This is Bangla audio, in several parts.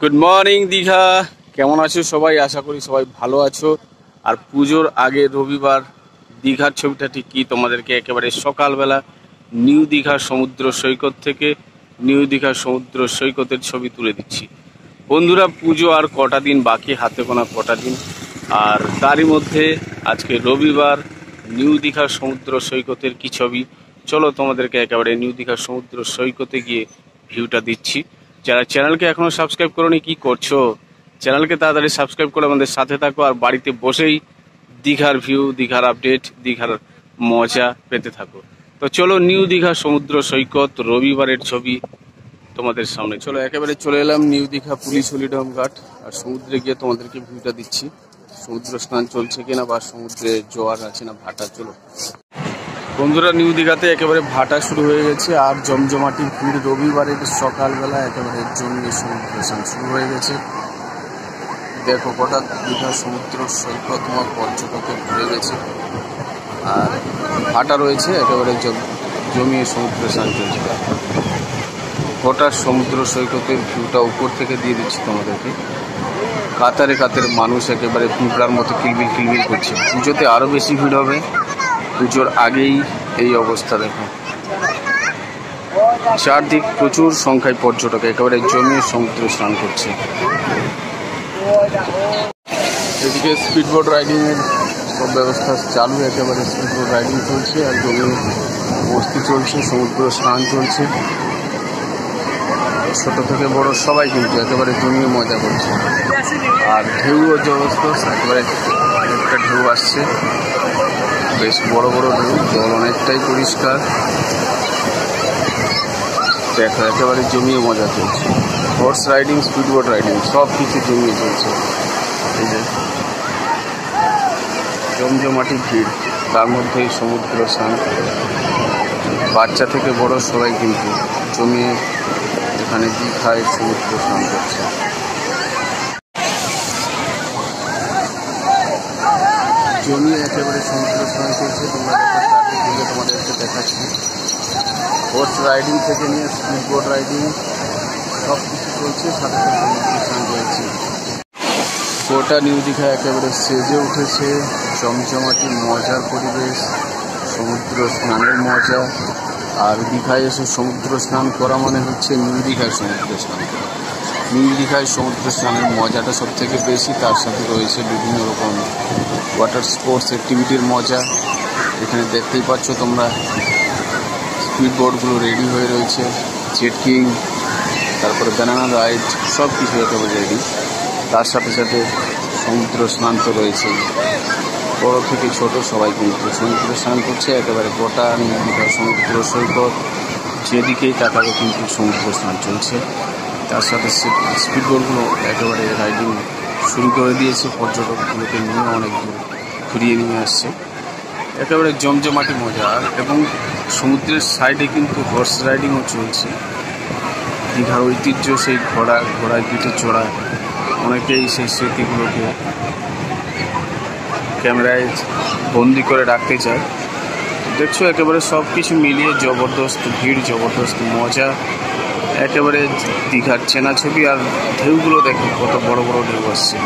Good morning Digha. কেমন আছো সবাই? আশা করি সবাই ভালো আছো। আর পুজোর আগে রবিবার দীঘার ছবিটা ঠিক কি তোমাদেরকে একেবারে সকালবেলা নিউ দীঘার সমুদ্র সৈকত থেকে নিউ দীঘার সমুদ্র সৈকতের ছবি তুলে দিচ্ছি। বন্ধুরা, পুজো আর কটা দিন বাকি, হাতে গোনা কটা দিন। আর তারই মধ্যে আজকে রবিবার নিউ দীঘার সমুদ্র সৈকতের কি ছবি, চলো তোমাদেরকে একেবারে নিউ দীঘার সমুদ্র সৈকতে গিয়ে ভিউটা দিচ্ছি। যারা চ্যানেলকে এখনো সাবস্ক্রাইব করোনি, কি করছো? চ্যানেলকে তাড়াতাড়ি সাবস্ক্রাইব করে আমাদের সাথে থাকো, আর বাড়িতে বসেই দীঘার ভিউ, দীঘার আপডেট, দীঘার মজা পেতে থাকো। তো চলো, নিউ দীঘা সমুদ্র সৈকত রবিবারের ছবি তোমাদের সামনে। চলো, একেবারে চলে এলাম নিউ দীঘা পুলিশ হলিডম ঘাট, আর সমুদ্রে গিয়ে তোমাদেরকে ভিউটা দিচ্ছি। সমুদ্র স্নান চলছে কিনা, বা সমুদ্রে জোয়ার আছে না ভাটা। চলো বন্ধুরা, নিউ দীঘাতে একেবারে ভাটা শুরু হয়ে গেছে, আর জমজমাটি ভিড়। রবিবারের সকালবেলা একেবারে জমিয়ে সমুদ্র স্নান শুরু হয়ে গেছে। দেখো, গোটা দীঘা সমুদ্র সৈকত তোমার পর্যটকে ভরে গেছে, আর ভাটা রয়েছে, একেবারে জমিয়ে সমুদ্র স্নান চলছে। গোটা সমুদ্র সৈকতের ভিউটা উপর থেকে দিয়ে দিচ্ছি তোমাদেরকে। কাতারে কাতারে মানুষ একেবারে পিঁপড়ার মতো কিলবিল কিলবিল করছে। পুজোতে আরও বেশি ভিড় হবে, পুজোর আগেই এই অবস্থা। দেখো, চারদিক প্রচুর সংখ্যায় পর্যটক একেবারে জমিয়ে সমুদ্র স্নান করছে। এদিকে স্পিডবোট রাইডিং এর সব ব্যবস্থা চালু, একেবারে স্পিডবোট রাইডিং চলছে, আর জমিয়ে মস্তি চলছে, সমুদ্র স্নান চলছে। ছোট থেকে বড় সবাই কিন্তু একেবারে জমিয়ে মজা করছে। আর ঢেউও জবরদস্ত, একেবারে একটা ঢেউ আসছে, বেশ বড় বড় ঢেউ, জল অনেকটাই পরিষ্কার। দেখো, একেবারে জমিয়ে মজা চলছে। হর্স রাইডিং, স্পিডবোট রাইডিং সব কিছু জমিয়ে চলছে। এই যে জমজমাটি ভিড়, তার মধ্যেই সমুদ্র স্নান। বাচ্চা থেকে বড় সবাই কিন্তু জমিয়ে এখানে দীঘায় সমুদ্র স্নান করছে। জমিয়ে একেবারে সমুদ্র স্নান করছে। তোমরা তোমাদেরকে দেখাচ্ছি। হর্স রাইডিং থেকে নিয়ে স্পিডবোট রাইডিং সব কিছু চলছে, সাথে সাথে সমুদ্র স্নান চলছে। গোটা নিউ দীঘা একেবারে সেজে উঠেছে, জমজমাটি মজার পরিবেশ, সমুদ্র স্নানের মজা। আর দীঘায় এসে সমুদ্র স্নান করা মানে হচ্ছে নিউ দীঘায় সমুদ্র স্নান করা। নিউ দীঘায় সমুদ্র স্নানের মজাটা সব থেকে বেশি, তার সাথে রয়েছে বিভিন্ন রকম ওয়াটার স্পোর্টস অ্যাক্টিভিটির মজা। এখানে দেখতেই পাচ্ছ তোমরা, স্পিডবোটগুলো রেডি হয়ে রয়েছে, জেট কিং, তারপরে ব্যানানা রাইড, সব কিছু একেবারে রেডি। তার সাথে সাথে সমুদ্র স্নান তো রয়েছে, বড় থেকে ছোট সবাই কিন্তু সমুদ্র স্নান করছে। একেবারে গোটা নিউ দীঘা সমুদ্র সৈকত যেদিকেই তাকাবে কিন্তু সমুদ্র স্নান চলছে। তার সাথে স্পিডবোটগুলো একেবারে রাইডিং শুরু করে দিয়েছে, পর্যটকগুলোকে নিয়ে অনেক দূর ঘুরিয়ে নিয়ে আসছে। একেবারে জমজমাটি মজা। এবং সমুদ্রের সাইডে কিন্তু হর্স রাইডিংও চলছে। দীঘার ঐতিহ্য সেই ঘোড়ায় পিঠে চড়া। অনেকেই সেই স্মৃতিগুলোকে ক্যামেরায় বন্দি করে রাখতে চায়। দেখছো, একেবারে সব কিছু মিলিয়ে জবরদস্ত ভিড়, জবরদস্ত মজা, একেবারে দীঘার চেনা ছবি। আর ঢেউগুলো দেখো, কত বড় বড় ঢেউ আসছে।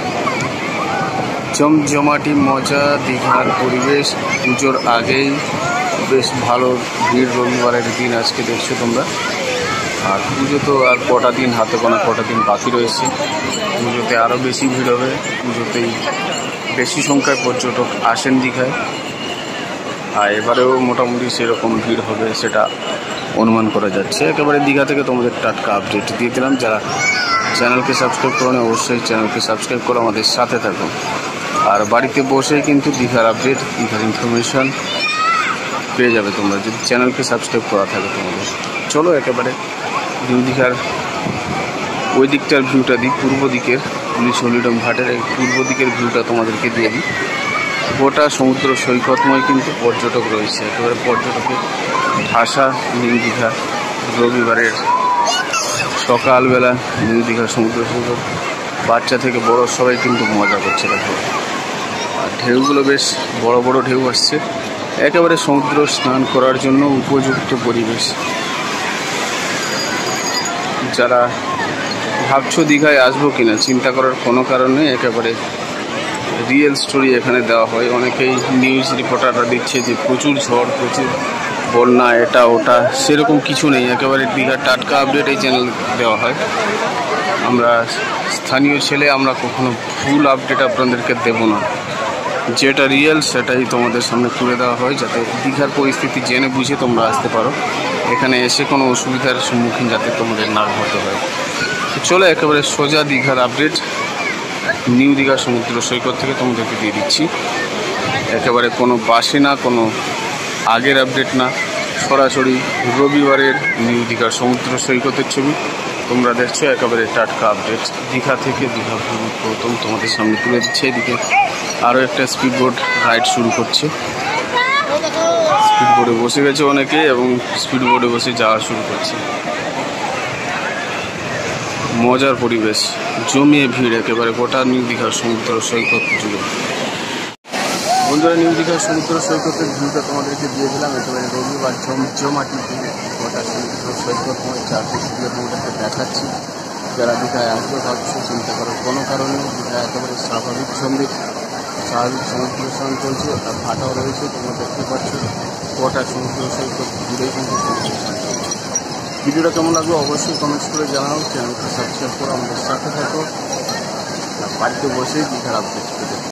জমজমাটি মজা, দীঘার পরিবেশ। পুজোর আগেই বেশ ভালো ভিড়, রবিবারের দিন আজকে দেখছো তোমরা। আর পুজো তো আর কটা দিন, হাতে গোনা কটা দিন বাকি রয়েছে। পুজোতে আরও বেশি ভিড় হবে, পুজোতেই বেশি সংখ্যায় পর্যটক আসেন দীঘায়। আর এবারেও মোটামুটি সেরকম ভিড় হবে, সেটা অনুমান করা যাচ্ছে। একেবারে দীঘা থেকে তোমাদের টাটকা আপডেট দিয়ে দিলাম। যারা চ্যানেলকে সাবস্ক্রাইব করো না, অবশ্যই চ্যানেলকে সাবস্ক্রাইব করে আমাদের সাথে থাকো। আর বাড়িতে বসেই কিন্তু দীঘার আপডেট, দীঘার ইনফরমেশন পেয়ে যাবে তোমরা, যদি চ্যানেলকে সাবস্ক্রাইব করা থাকে তোমাদের। চলো, একেবারে নিউ দীঘার ওই দিকটার ভিউটা দিই, পূর্ব দিকের পুলিশ হলিডম ঘাটের এই পূর্ব দিকের ভিউটা তোমাদেরকে দিয়ে দিই। গোটা সমুদ্র সৈকতময় কিন্তু পর্যটক রয়েছে, একেবারে পর্যটকের ঠাসা নিউ দীঘা। রবিবারের সকালবেলা নিউ দীঘা সমুদ্র সৈকত, বাচ্চা থেকে বড় সবাই কিন্তু মজা করছে। দেখো, আর ঢেউগুলো বেশ বড় বড় ঢেউ আসছে, একেবারে সমুদ্র স্নান করার জন্য উপযুক্ত পরিবেশ। যারা ভাবছো দীঘায় আসবো কিনা, চিন্তা করার কোনো কারণ নেই, একেবারে রিয়েল স্টোরি এখানে দেওয়া হয়। অনেকেই নিউজ রিপোর্টাররা দিচ্ছে যে প্রচুর ঝড়, প্রচুর বন্যা, এটা ওটা, সেরকম কিছু নেই। একেবারে দীঘার টাটকা আপডেট এই চ্যানেল দেওয়া হয়। আমরা স্থানীয় ছেলে, আমরা কখনো ভুল আপডেট আপনাদেরকে দেব না। যেটা রিয়েল সেটাই তোমাদের সামনে তুলে দেওয়া হয়, যাতে দীঘার পরিস্থিতি জেনে বুঝে তোমরা আসতে পারো। এখানে এসে কোনো অসুবিধার সম্মুখীন যাতে তোমাদের না হতে হয়। তো চলো একেবারে সোজা দীঘার আপডেট নিউ দীঘা সমুদ্র সৈকত থেকে তোমাদেরকে দিয়ে দিচ্ছি। একেবারে কোনো বাসে না, কোনো আগের আপডেট না, সরাসরি রবিবারের নিউ দীঘার সমুদ্র সৈকতের ছবি তোমরা দেখছো। একেবারে টাটকা আপডেট দীঘা থেকে, দীঘা ভ্রমণ প্রথম তোমাদের সামনে তুলে দিচ্ছে। এদিকে আরও একটা স্পিড বোট রাইড শুরু করছে। স্পিড বোটে বসে গেছে অনেকে এবং স্পিড বোটে বসে যাওয়া শুরু করছে। মজার পরিবেশ, জমিয়ে ভিড় একেবারে গোটা নিউ দীঘার সমুদ্র সৈকত জুড়ে। বন্ধুরা, নিউ দীঘার সমুদ্র সৈকতের ভিউটা তোমাদেরকে দিয়ে দিলাম। একেবারে রবিবার জমজমাটি গোটা সমুদ্র সৈকত চারদিকে তোমাদেরকে দেখাচ্ছি। যারা দীঘায় আসবে ভাবছো, চিন্তা করার কোনো কারণ নেই। দীঘা একেবারে স্বাভাবিক সমুদ্র স্নান চলছে, আর ভাটাও রয়েছে। তোমরা দেখতে পাচ্ছ গোটা সমুদ্র সৈকত ঘুরেই কিন্তু ভিডিওটা কেমন লাগলো অবশ্যই কমেন্টস করে জানাও। চ্যানেলটা সাবস্ক্রাইব করে আমাদের সাথে থাকো। বাড়িতে বসেই দীঘার আপডেট